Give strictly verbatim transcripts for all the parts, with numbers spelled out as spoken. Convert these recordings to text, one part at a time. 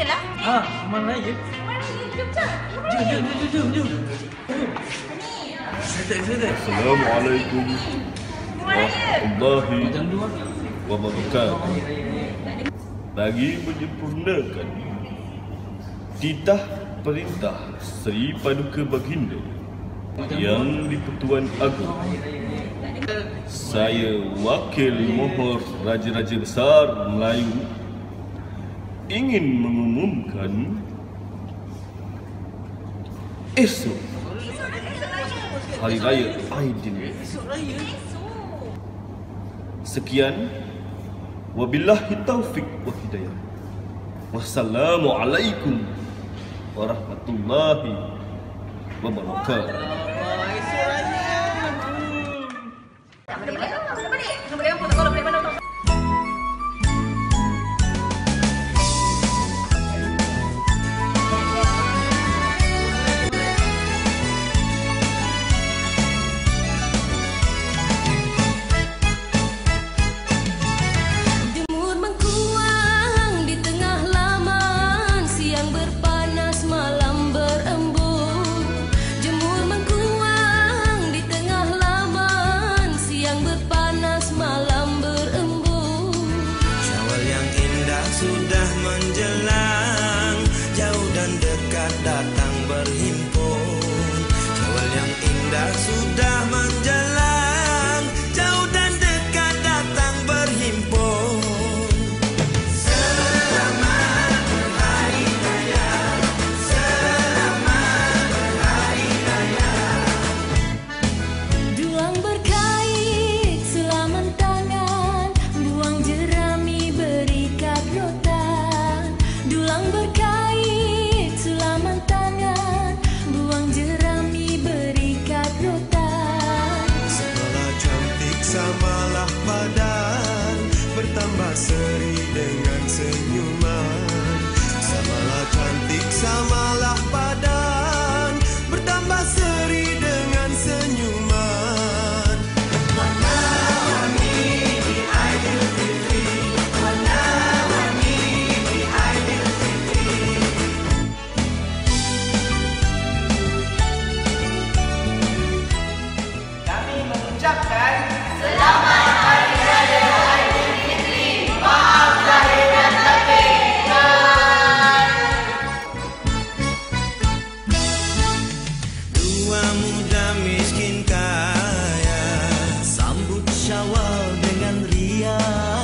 lah. Ah, mana raya? Mana raya? Jom, jom. Jom, jom, jom, jom, jom. Excited, excited. Assalamualaikum warahmatullahi Macam dua. wabarakatuh. Bagi menyempurnakan titah perintah Seri Paduka Baginda Yang di-Pertuan Agong, saya Wakil Mohor Raja-Raja Besar Melayu ingin mengumumkan esok Hari Raya Aidilfitri. Sekian, wabillahi taufik wa hidayah. Wassalamualaikum warahmatullahi wabarakatuh. Sudah menjelang, jauh dan dekat datang berhimpun. Syawal yang indah sudah menjelang, jauh dan dekat datang berhimpun. Selamat berhari raya, selamat berhari raya. Dulang berkait, sulaman tangan, buang jerami berikat rotan. Dulang berkait, sulaman tangan, buang jerami berikat rotan. Samalah cantik, samalah padan, bertambah seri dengan senyuman. Samalah cantik, samalah padan, bertambah seri dengan senyuman. Warna-warni di Aidilfitri, warna-warni di Aidilfitri. Kami mengucapkan Selamat Hari Raya Aidilfitri. Maaf lahir dan batin. Dua muda miskin kaya, sambut Syawal dengan ria.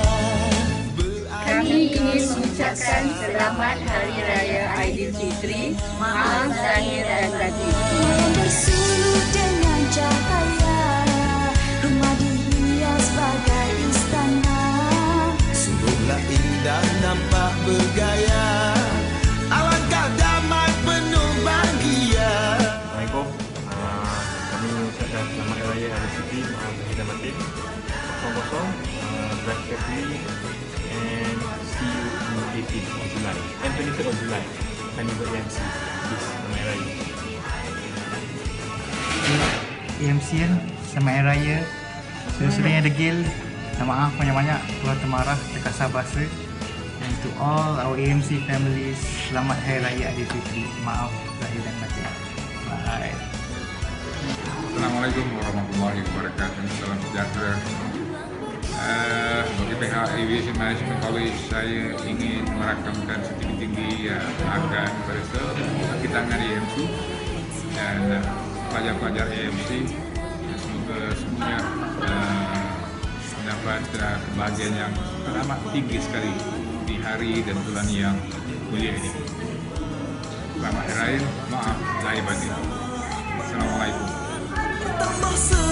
Kami ingin mengucapkan selamat Hari Raya Aidilfitri. Maaf lahir dan batin. Malam bersuluh dengan cahaya, rumah dihias bagai istana. Sungguhlah indah nampak bergaya, alangkah damai penuh bahagia. Assalamualaikum. Uh, kami mengucapkan selamat Hari Raya Aidilfitri. Maaf lahir dan batin. Kosong kosong. Uh, drive carefully and see you on eighteenth of July and twenty-third of July. Carnival A M C. Peace. Selamat Hari Raya. A M C kan, selamat Hari Raya. Suri-suri yang degil, minta maaf banyak-banyak kalau termarah, terkasar bahasa. And to all our A M C families, selamat Hari Raya Aidilfitri. Maaf lahir dan batin. Bye. Assalamualaikum warahmatullahi wabarakatuh. Salam sejahtera. Uh, bagi pihak Aviation Management College, saya ingin merakamkan setinggi-tinggi uh, akan kepada semua kaki tangan A M C dan uh, pelajar-pelajar A M C. Semoga semuanya uh, mendapat uh, kebahagiaan yang amat tinggi sekali di hari dan bulan yang mulia ini. Selamat Hari Raya, maaf lahir batin. Assalamualaikum. Bertambah seri